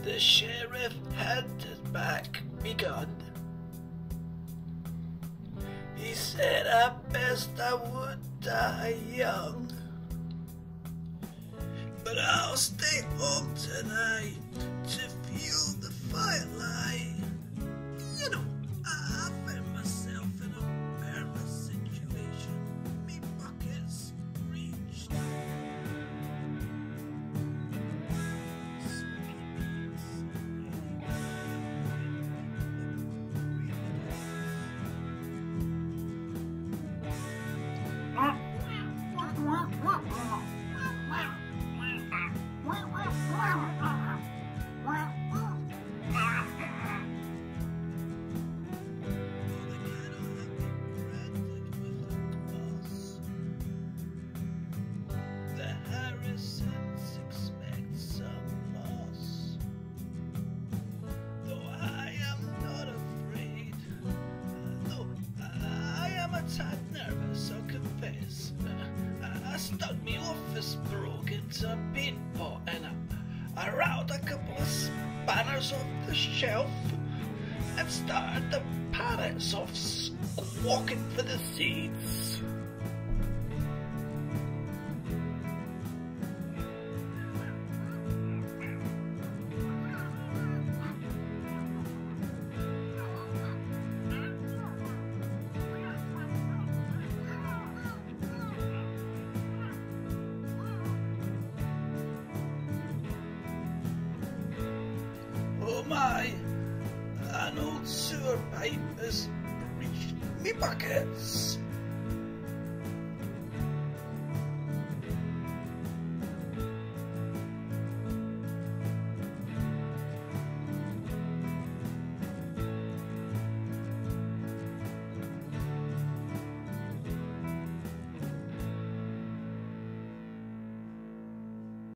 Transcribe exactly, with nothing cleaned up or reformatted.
The sheriff had his back begun. He said at best I would die young, but I'll stay home tonight to feel the firelight. You know, I found myself in a perilous situation. Me buckets reached. Stuck me office brogue into a paint pot and I, I rattled a couple of spanners off the shelf and started the parrots off squawking for the seeds. Oh my, an old sewer pipe has breached me buckets.